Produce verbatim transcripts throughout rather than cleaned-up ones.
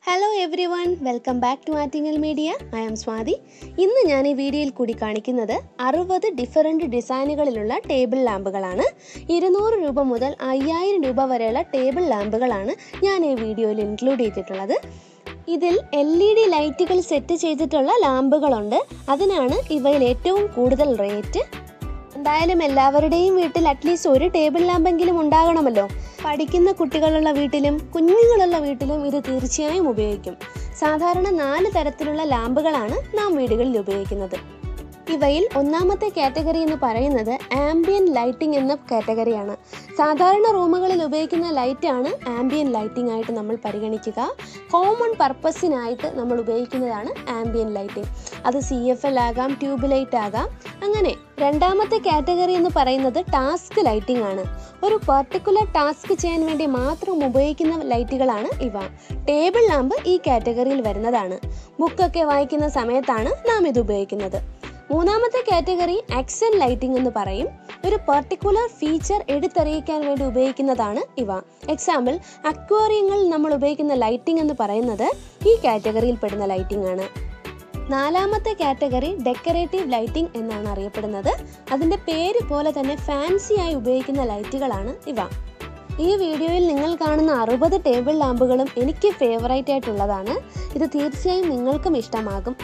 Hello everyone, welcome back to Attingal Media. I am Swathi. ഇന്ന് ഞാൻ ഈ വീഡിയോയിൽ കൂടി കാണിക്കുന്നത് അറുപത് ഡിഫറൻറ്റ് ഡിസൈനുകളിലുള്ള ടേബിൾ ലാമ്പുകളാണ്. ഇരുന്നൂറ് രൂപ മുതൽ അയ്യായിരം രൂപ വരെയുള്ള ടേബിൾ ലാമ്പുകളാണ് ഞാൻ ഈ വീഡിയോയിൽ ഇൻക്ലൂഡ് ചെയ്തിട്ടുള്ളത്. ഇതിൽ എൽ ഇ ഡി ലൈറ്റുകൾ സെറ്റ് ചെയ്തിട്ടുള്ള ലാമ്പുകളുണ്ട്. അതിനാണ് ഇവയിൽ ഏറ്റവും കൂടുതൽ റേറ്റ്. എന്തായാലും എല്ലാവരുടെയും വീട്ടിൽ അറ്റ്ലീസ്റ്റ് ഒരു ടേബിൾ ലാമ്പെങ്കിലും ഉണ്ടാകണമല്ലോ. പഠിക്കുന്ന കുട്ടികളുള്ള വീട്ടിലും കുഞ്ഞുങ്ങളുള്ള വീട്ടിലും ഇത് തീർച്ചയായും ഉപയോഗിക്കും. സാധാരണ നാല് തരത്തിലുള്ള ലാമ്പുകളാണ് നാം വീടുകളിൽ ഉപയോഗിക്കുന്നത്. ഇവയിൽ ഒന്നാമത്തെ കാറ്റഗറി എന്ന് പറയുന്നത് ആംബിയൻ ലൈറ്റിംഗ് എന്ന കാറ്റഗറിയാണ്. സാധാരണ റൂമുകളിൽ ഉപയോഗിക്കുന്ന ലൈറ്റാണ് ആംബിയൻ ലൈറ്റിംഗ് ആയിട്ട് നമ്മൾ പരിഗണിക്കുക. കോമൺ പർപ്പസിനായിട്ട് നമ്മൾ ഉപയോഗിക്കുന്നതാണ് ആംബിയൻ ലൈറ്റിംഗ്. അത് സി എഫ് എൽ ആകാം, ട്യൂബ് ലൈറ്റ് ആകാം. അങ്ങനെ രണ്ടാമത്തെ കാറ്റഗറി എന്ന് പറയുന്നത് ടാസ്ക് ലൈറ്റിംഗ് ആണ്. ഒരു പർട്ടിക്കുലർ ടാസ്ക് ചെയ്യാൻ വേണ്ടി മാത്രം ഉപയോഗിക്കുന്ന ലൈറ്റുകളാണ് ഇവ. ടേബിൾ ലാമ്പ് ഈ കാറ്റഗറിയിൽ വരുന്നതാണ്. ബുക്കൊക്കെ വായിക്കുന്ന സമയത്താണ് നാം ഇത് ഉപയോഗിക്കുന്നത്. മൂന്നാമത്തെ കാറ്റഗറി ആക്സെന്റ് ലൈറ്റിംഗ് എന്ന് പറയും. ഒരു പർട്ടിക്കുലർ ഫീച്ചർ എടുത്തറിയിക്കാൻ വേണ്ടി ഉപയോഗിക്കുന്നതാണ് ഇവ. എക്സാമ്പിൾ, അക്വേറിയങ്ങളിൽ നമ്മൾ ഉപയോഗിക്കുന്ന ലൈറ്റിംഗ് എന്ന് പറയുന്നത് ഈ കാറ്റഗറിയിൽ പെടുന്ന ലൈറ്റിംഗ് ആണ്. നാലാമത്തെ കാറ്റഗറി ഡെക്കറേറ്റീവ് ലൈറ്റിംഗ് എന്നാണ് അറിയപ്പെടുന്നത്. അതിൻ്റെ പേര് പോലെ തന്നെ ഫാൻസി ആയി ഉപയോഗിക്കുന്ന ലൈറ്റുകളാണ് ഇവ. ഈ വീഡിയോയിൽ നിങ്ങൾ കാണുന്ന അറുപത് ടേബിൾ ലാമ്പുകളും എനിക്ക് ഫേവറേറ്റ് ആയിട്ടുള്ളതാണ്. ഇത് തീർച്ചയായും നിങ്ങൾക്കും ഇഷ്ടമാകും.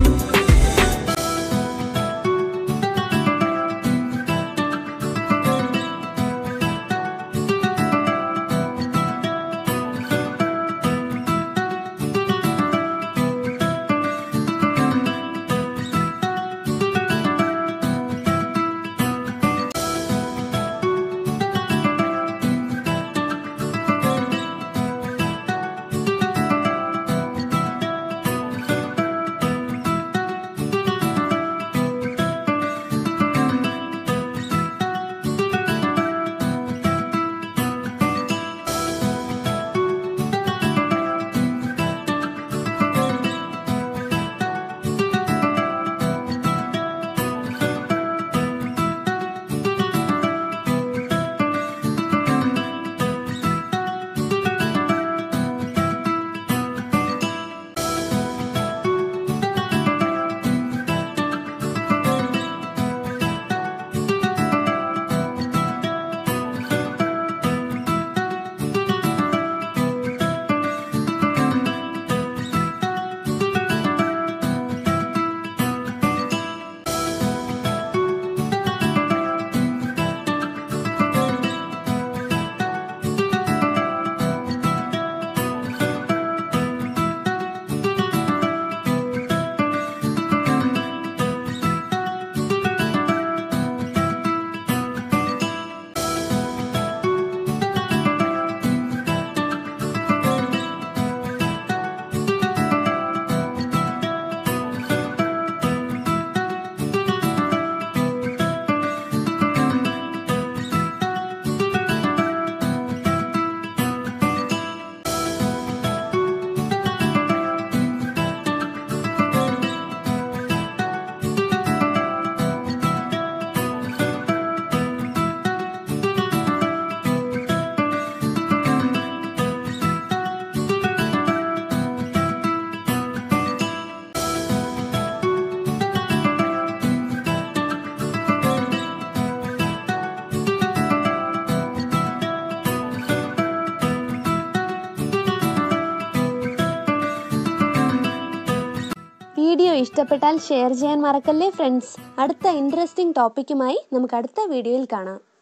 വീഡിയോ ഇഷ്ടപ്പെട്ടാൽ ഷെയർ ചെയ്യാൻ മറക്കല്ലേ ഫ്രണ്ട്സ്. അടുത്ത ഇൻട്രസ്റ്റിംഗ് ടോപ്പിക്കുമായി നമുക്ക് അടുത്ത വീഡിയോയിൽ കാണാം.